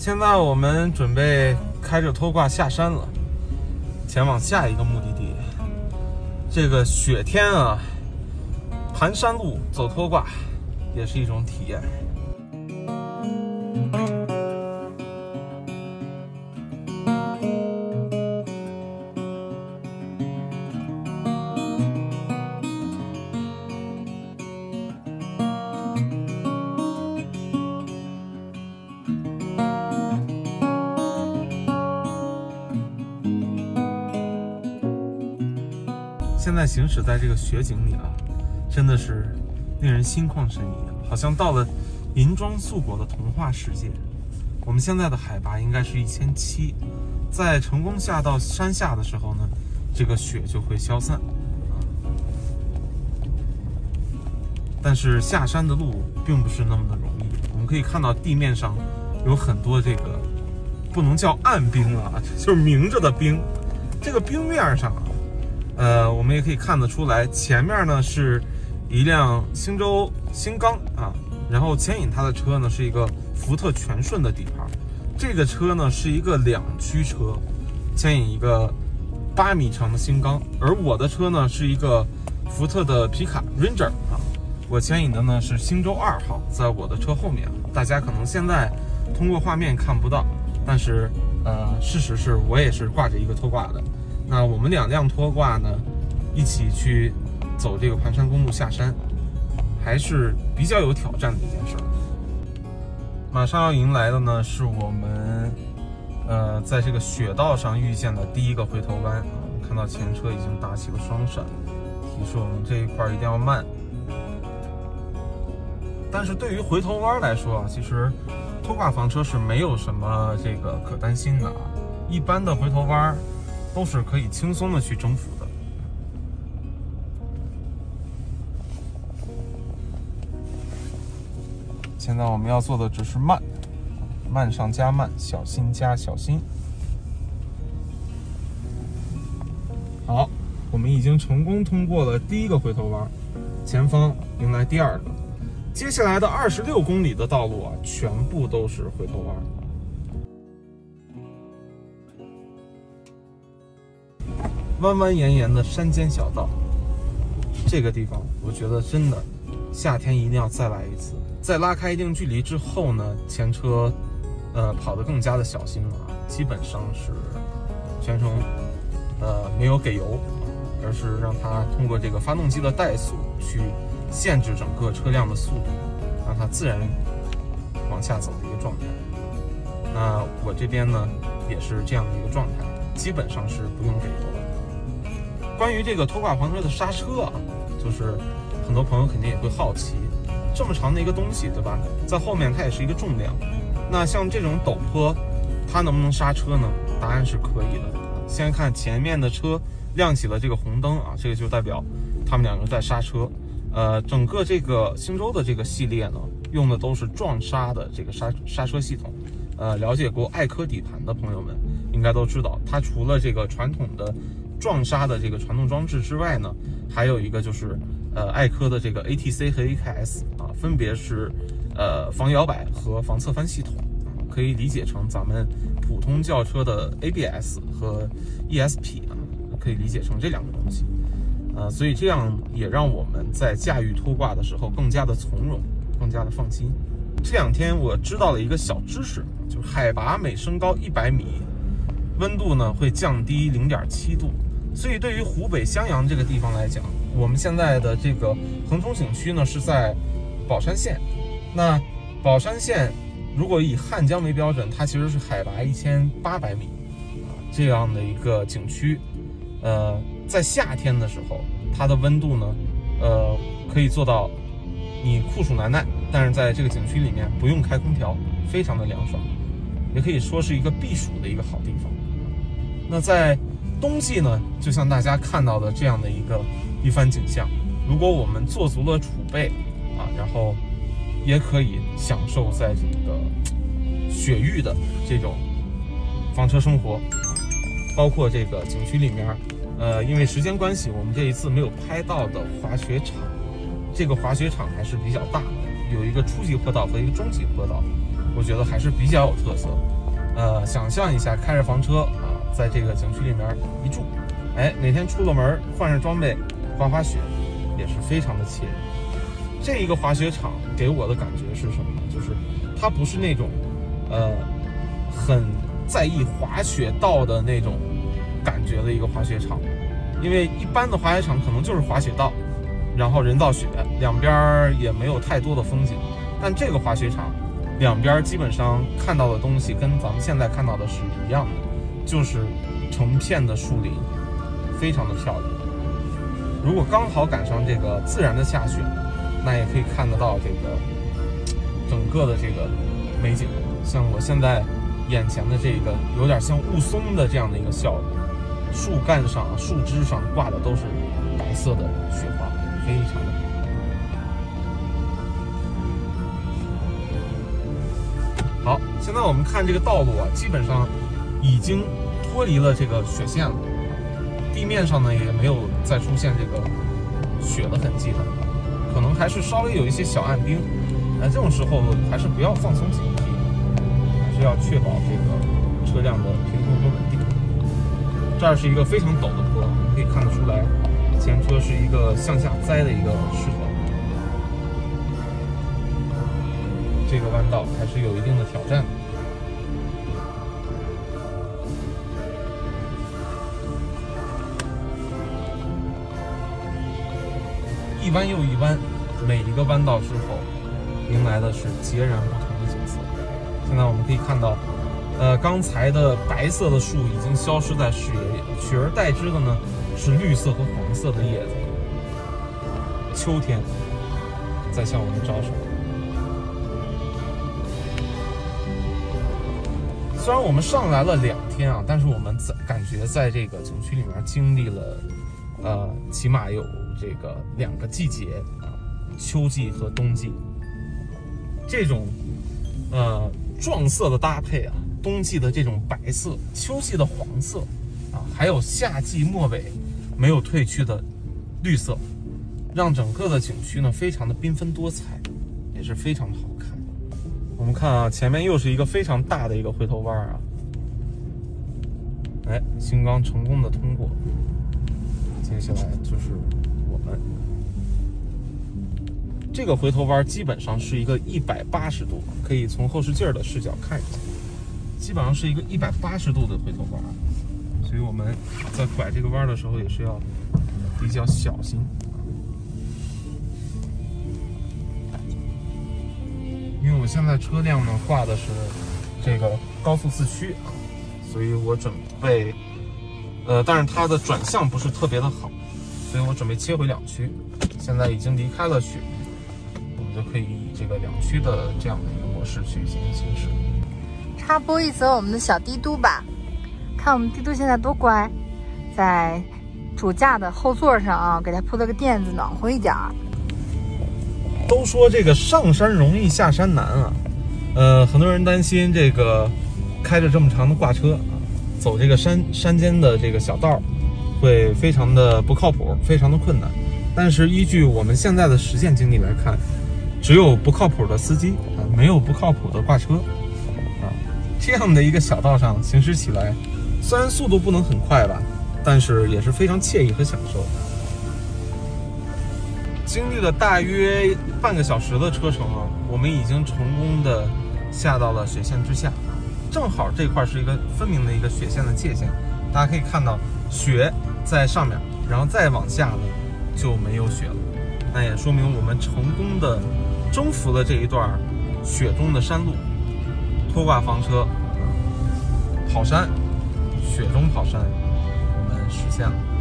现在我们准备开着拖挂下山了，前往下一个目的地。这个雪天啊，盘山路走拖挂也是一种体验。现在行驶在这个雪景里啊，真的是令人心旷神怡，好像到了银装素裹的童话世界。我们现在的海拔应该是1700，在成功下到山下的时候呢，这个雪就会消散。但是下山的路并不是那么的容易，我们可以看到地面上有很多这个不能叫暗冰啊，就是明着的冰。这个冰面上啊，我们也可以看得出来，前面呢是一辆星舟星钢啊，然后牵引它的车呢是一个福特全顺的底盘。这个车呢是一个2驱车，牵引一个8米长的星钢，而我的车呢是一个福特的皮卡 Ranger 啊，我牵引的呢是星舟2号，在我的车后面。大家可能现在通过画面看不到，但是事实是我也是挂着一个拖挂的。那我们2辆拖挂呢，一起去走这个盘山公路下山，还是比较有挑战的一件事。马上要迎来的呢，是我们在这个雪道上遇见的第一个回头弯啊。看到前车已经打起了双闪，提示我们这一块一定要慢。但是对于回头弯来说啊，其实拖挂房车是没有什么这个可担心的啊。一般的回头弯都是可以轻松的去征服的。现在我们要做的只是慢，慢上加慢，小心加小心。好，我们已经成功通过了第一个回头弯，前方迎来第2个。接下来的26公里的道路啊，全部都是回头弯。弯弯延延的山间小道，这个地方我觉得真的夏天一定要再来一次。在拉开一定距离之后呢，前车跑得更加的小心了，基本上是全程没有给油，而是让它通过这个发动机的怠速去限制整个车辆的速度，让它自然往下走的一个状态。那我这边呢也是这样的一个状态，基本上是不用给油了。关于这个拖挂房车的刹车啊，就是很多朋友肯定也会好奇，这么长的一个东西，对吧？在后面它也是一个重量。那像这种陡坡，它能不能刹车呢？答案是可以的。先看前面的车亮起了这个红灯啊，这个就代表他们2个在刹车。整个这个星舟的这个系列呢，用的都是撞刹的这个刹车系统。了解过爱科底盘的朋友们应该都知道，它除了这个传统的撞刹的这个传动装置之外呢，还有一个就是爱科的这个 ATC 和 AKS 啊，分别是防摇摆和防侧翻系统，可以理解成咱们普通轿车的 ABS 和 ESP 啊，可以理解成这2个东西。所以这样也让我们在驾驭拖挂的时候更加的从容，更加的放心。这2天我知道了一个小知识，就是海拔每升高100米，温度呢会降低0.7度。所以对于湖北襄阳这个地方来讲，我们现在的这个横冲景区呢是在宝山县。那宝山县如果以汉江为标准，它其实是海拔1800米啊这样的一个景区。在夏天的时候，它的温度呢，可以做到你酷暑难耐，但是在这个景区里面不用开空调，非常的凉爽，也可以说是一个避暑的一个好地方。那在冬季呢，就像大家看到的这样的一番景象，如果我们做足了储备啊，然后也可以享受在这个雪域的这种房车生活。包括这个景区里面，因为时间关系，我们这一次没有拍到的滑雪场。这个滑雪场还是比较大的，有一个初级坡道和一个中级坡道，我觉得还是比较有特色。 想象一下开着房车啊，在这个景区里面一住，哎，哪天出了门换上装备滑滑雪，也是非常的惬意。这一个滑雪场给我的感觉是什么呢？就是它不是那种很在意滑雪道的那种感觉的一个滑雪场，因为一般的滑雪场可能就是滑雪道，然后人造雪，两边也没有太多的风景。但这个滑雪场两边基本上看到的东西跟咱们现在看到的是一样的，就是成片的树林，非常的漂亮。如果刚好赶上这个自然的下雪，那也可以看得到这个整个的这个美景。像我现在眼前的这个有点像雾凇的这样的一个效果，树干上、树枝上挂的都是白色的雪花，非常的好。现在我们看这个道路啊，基本上已经脱离了这个雪线了，地面上呢也没有再出现这个雪的痕迹了，可能还是稍微有一些小暗冰。这种时候还是不要放松警惕，还是要确保这个车辆的平衡和稳定。这儿是一个非常陡的坡，我们可以看得出来，前车是一个向下栽的一个势头。这个弯道还是有一定的挑战的。一弯又一弯，每一个弯道之后迎来的是截然不同的景色。现在我们可以看到，刚才的白色的树已经消失在视野里了，取而代之的呢是绿色和黄色的叶子。秋天在向我们招手。虽然我们上来了2天啊，但是我们感觉在这个景区里面经历了，起码有这个2个季节啊，秋季和冬季。这种撞色的搭配啊，冬季的这种白色，秋季的黄色啊，还有夏季末尾没有褪去的绿色，让整个的景区呢非常的缤纷多彩，也是非常的好看。我们看啊，前面又是一个非常大的一个回头弯啊，哎，星光成功的通过，接下来就是我们这个回头弯，基本上是一个180度，可以从后视镜的视角看一下，基本上是一个180度的回头弯，所以我们在拐这个弯的时候也是要比较小心。因为我现在车辆呢挂的是这个高速4驱啊，所以我准备，但是它的转向不是特别的好，所以我准备切回2驱。现在已经离开了雪，我们就可以以这个2驱的这样的一个模式去进行行驶。 插播一则我们的小帝都吧，看我们帝都现在多乖，在主驾的后座上啊，给它铺了个垫子，暖和一点儿。 都说这个上山容易下山难啊，很多人担心这个开着这么长的挂车啊，走这个山间的这个小道会非常的不靠谱，非常的困难。但是依据我们现在的实践经历来看，只有不靠谱的司机啊，没有不靠谱的挂车啊。这样的一个小道上行驶起来，虽然速度不能很快吧，但是也是非常惬意和享受。经历了大约半个小时的车程啊，我们已经成功的下到了雪线之下，正好这块是一个分明的一个雪线的界限，大家可以看到雪在上面，然后再往下呢就没有雪了，那也说明我们成功的征服了这一段雪中的山路，拖挂房车跑山，雪中跑山，我们实现了。